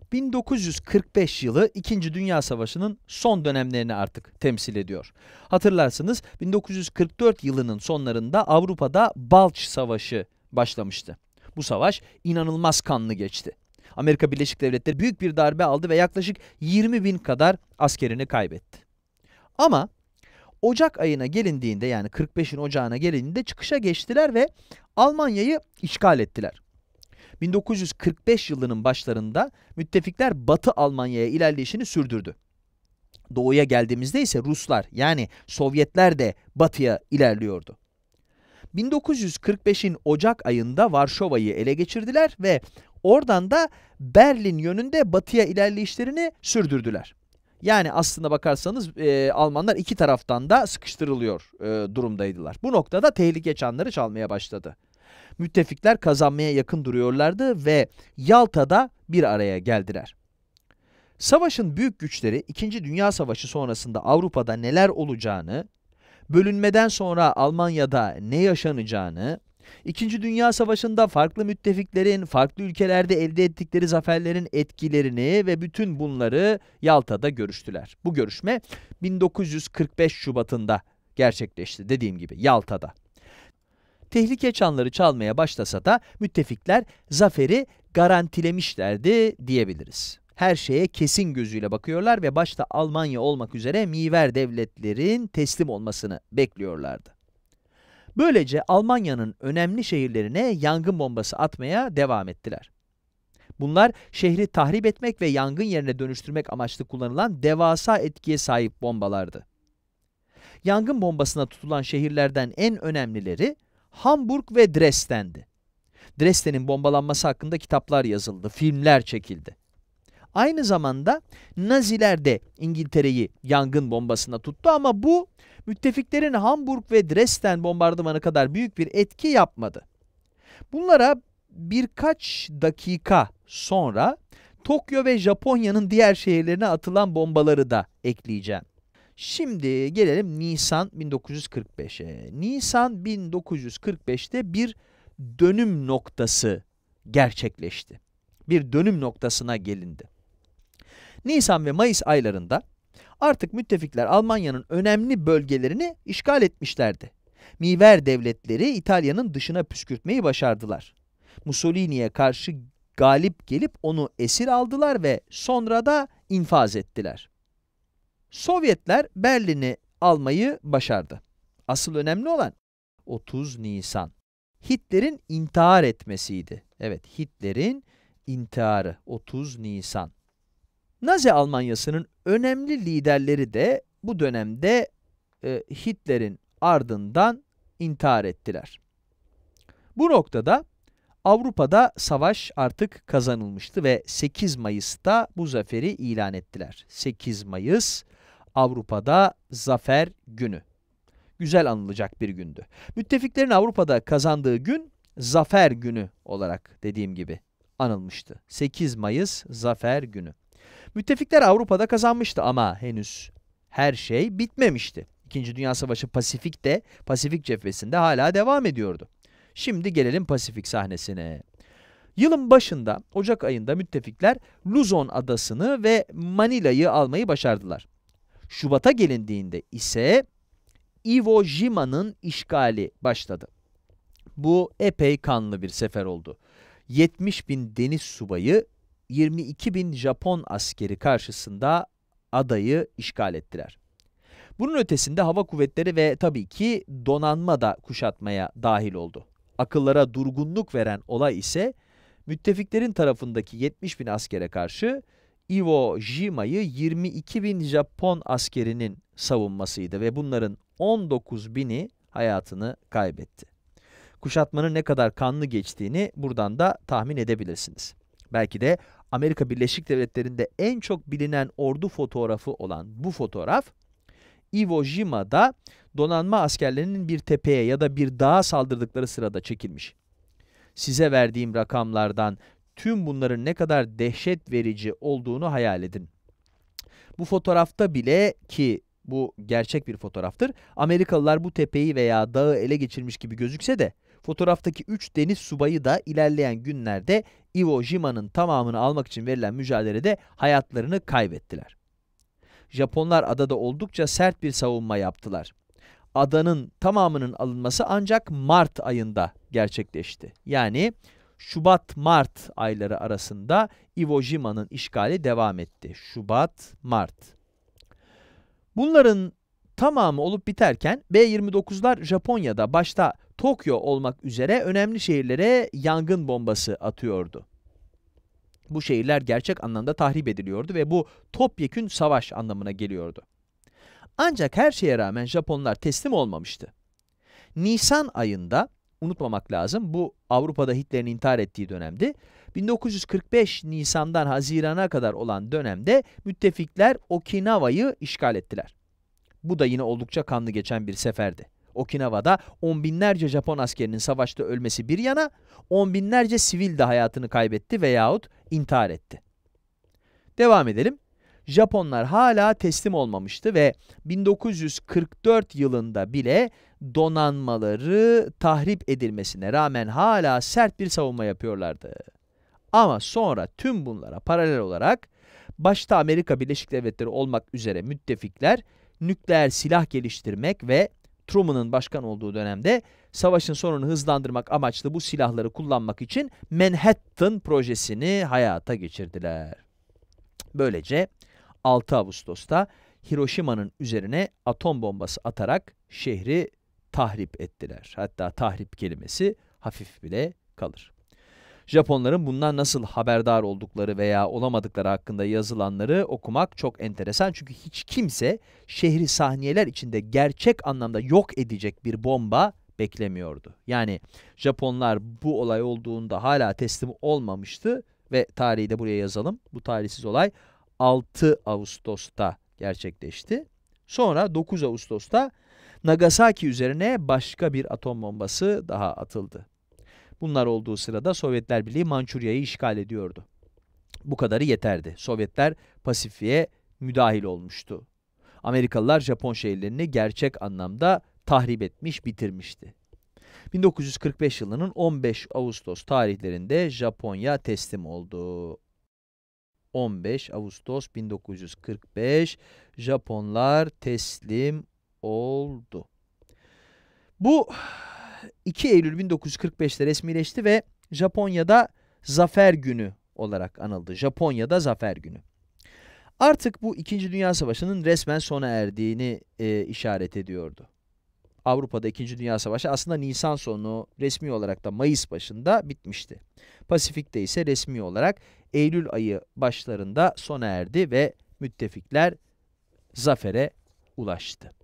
1945 yılı 2. Dünya Savaşı'nın son dönemlerini artık temsil ediyor. Hatırlarsınız 1944 yılının sonlarında Avrupa'da Balç Savaşı başlamıştı. Bu savaş inanılmaz kanlı geçti. Amerika Birleşik Devletleri büyük bir darbe aldı ve yaklaşık 20.000 kadar askerini kaybetti. Ama Ocak ayına gelindiğinde, yani 45'in ocağına gelindiğinde çıkışa geçtiler ve Almanya'yı işgal ettiler. 1945 yılının başlarında müttefikler Batı Almanya'ya ilerleyişini sürdürdü. Doğuya geldiğimizde ise Ruslar, yani Sovyetler de batıya ilerliyordu. 1945'in Ocak ayında Varşova'yı ele geçirdiler ve oradan da Berlin yönünde batıya ilerleyişlerini sürdürdüler. Yani aslında bakarsanız Almanlar iki taraftan da sıkıştırılıyor durumdaydılar. Bu noktada tehlike çanları çalmaya başladı. Müttefikler kazanmaya yakın duruyorlardı ve Yalta'da bir araya geldiler. Savaşın büyük güçleri 2. Dünya Savaşı sonrasında Avrupa'da neler olacağını, bölünmeden sonra Almanya'da ne yaşanacağını, 2. Dünya Savaşı'nda farklı müttefiklerin farklı ülkelerde elde ettikleri zaferlerin etkilerini ve bütün bunları Yalta'da görüştüler. Bu görüşme 1945 Şubat'ında gerçekleşti, dediğim gibi Yalta'da. Tehlike çanları çalmaya başlasa da müttefikler zaferi garantilemişlerdi diyebiliriz. Her şeye kesin gözüyle bakıyorlar ve başta Almanya olmak üzere miğfer devletlerin teslim olmasını bekliyorlardı. Böylece Almanya'nın önemli şehirlerine yangın bombası atmaya devam ettiler. Bunlar şehri tahrip etmek ve yangın yerine dönüştürmek amaçlı kullanılan devasa etkiye sahip bombalardı. Yangın bombasına tutulan şehirlerden en önemlileri Hamburg ve Dresden'di. Dresden'in bombalanması hakkında kitaplar yazıldı, filmler çekildi. Aynı zamanda Naziler de İngiltere'yi yangın bombasına tuttu ama bu müttefiklerin Hamburg ve Dresden bombardımanı kadar büyük bir etki yapmadı. Bunlara birkaç dakika sonra Tokyo ve Japonya'nın diğer şehirlerine atılan bombaları da ekleyeceğim. Şimdi gelelim Nisan 1945'e. Nisan 1945'te bir dönüm noktası gerçekleşti. Bir dönüm noktasına gelindi. Nisan ve Mayıs aylarında artık müttefikler Almanya'nın önemli bölgelerini işgal etmişlerdi. Miğfer devletleri İtalya'nın dışına püskürtmeyi başardılar. Mussolini'ye karşı galip gelip onu esir aldılar ve sonra da infaz ettiler. Sovyetler Berlin'i almayı başardı. Asıl önemli olan 30 Nisan. Hitler'in intihar etmesiydi. Evet, Hitler'in intiharı 30 Nisan. Nazi Almanyası'nın önemli liderleri de bu dönemde Hitler'in ardından intihar ettiler. Bu noktada Avrupa'da savaş artık kazanılmıştı ve 8 Mayıs'ta bu zaferi ilan ettiler. 8 Mayıs Avrupa'da Zafer Günü. Güzel anılacak bir gündü. Müttefiklerin Avrupa'da kazandığı gün Zafer Günü olarak dediğim gibi anılmıştı. 8 Mayıs Zafer Günü. Müttefikler Avrupa'da kazanmıştı ama henüz her şey bitmemişti. İkinci Dünya Savaşı Pasifik cephesinde hala devam ediyordu. Şimdi gelelim Pasifik sahnesine. Yılın başında, Ocak ayında müttefikler Luzon adasını ve Manila'yı almayı başardılar. Şubat'a gelindiğinde ise Iwo Jima'nın işgali başladı. Bu epey kanlı bir sefer oldu. 70.000 deniz subayı, 22.000 Japon askeri karşısında adayı işgal ettiler. Bunun ötesinde hava kuvvetleri ve tabii ki donanma da kuşatmaya dahil oldu. Akıllara durgunluk veren olay ise müttefiklerin tarafındaki 70.000 askere karşı Iwo Jima'yı 22.000 Japon askerinin savunmasıydı ve bunların 19.000'i hayatını kaybetti. Kuşatmanın ne kadar kanlı geçtiğini buradan da tahmin edebilirsiniz. Belki de Amerika Birleşik Devletleri'nde en çok bilinen ordu fotoğrafı olan bu fotoğraf, Iwo Jima'da donanma askerlerinin bir tepeye ya da bir dağa saldırdıkları sırada çekilmiş. Size verdiğim rakamlardan tüm bunların ne kadar dehşet verici olduğunu hayal edin. Bu fotoğrafta bile, ki bu gerçek bir fotoğraftır, Amerikalılar bu tepeyi veya dağı ele geçirmiş gibi gözükse de Fotoğraftaki 3 deniz subayı da ilerleyen günlerde Iwo Jima'nın tamamını almak için verilen mücadelede hayatlarını kaybettiler. Japonlar adada oldukça sert bir savunma yaptılar. Adanın tamamının alınması ancak Mart ayında gerçekleşti. Yani Şubat-Mart ayları arasında Iwo Jima'nın işgali devam etti. Şubat-Mart. Bunların tamamı olup biterken B-29'lar Japonya'da başta Tokyo olmak üzere önemli şehirlere yangın bombası atıyordu. Bu şehirler gerçek anlamda tahrip ediliyordu ve bu topyekün savaş anlamına geliyordu. Ancak her şeye rağmen Japonlar teslim olmamıştı. Nisan ayında, unutmamak lazım, bu Avrupa'da Hitler'in intihar ettiği dönemdi. 1945 Nisan'dan Haziran'a kadar olan dönemde müttefikler Okinawa'yı işgal ettiler. Bu da yine oldukça kanlı geçen bir seferdi. Okinawa'da on binlerce Japon askerinin savaşta ölmesi bir yana, on binlerce sivil de hayatını kaybetti veyahut intihar etti. Devam edelim. Japonlar hala teslim olmamıştı ve 1944 yılında bile donanmaları tahrip edilmesine rağmen hala sert bir savunma yapıyorlardı. Ama sonra tüm bunlara paralel olarak başta Amerika Birleşik Devletleri olmak üzere müttefikler nükleer silah geliştirmek ve Truman'ın başkan olduğu dönemde savaşın sonunu hızlandırmak amaçlı bu silahları kullanmak için Manhattan projesini hayata geçirdiler. Böylece 6 Ağustos'ta Hiroşima'nın üzerine atom bombası atarak şehri tahrip ettiler. Hatta tahrip kelimesi hafif bile kalır. Japonların bundan nasıl haberdar oldukları veya olamadıkları hakkında yazılanları okumak çok enteresan. Çünkü hiç kimse şehri saniyeler içinde gerçek anlamda yok edecek bir bomba beklemiyordu. Yani Japonlar bu olay olduğunda hala teslim olmamıştı ve tarihi de buraya yazalım. Bu tarihsiz olay 6 Ağustos'ta gerçekleşti. Sonra 9 Ağustos'ta Nagasaki üzerine başka bir atom bombası daha atıldı. Bunlar olduğu sırada Sovyetler Birliği Mançurya'yı işgal ediyordu. Bu kadarı yeterdi. Sovyetler Pasifik'e müdahil olmuştu. Amerikalılar Japon şehirlerini gerçek anlamda tahrip etmiş, bitirmişti. 1945 yılının 15 Ağustos tarihlerinde Japonya teslim oldu. 15 Ağustos 1945 Japonlar teslim oldu. Bu 2 Eylül 1945'te resmileşti ve Japonya'da Zafer Günü olarak anıldı. Japonya'da Zafer Günü. Artık bu 2. Dünya Savaşı'nın resmen sona erdiğini işaret ediyordu. Avrupa'da 2. Dünya Savaşı aslında Nisan sonu, resmi olarak da Mayıs başında bitmişti. Pasifik'te ise resmi olarak Eylül ayı başlarında sona erdi ve müttefikler zafere ulaştı.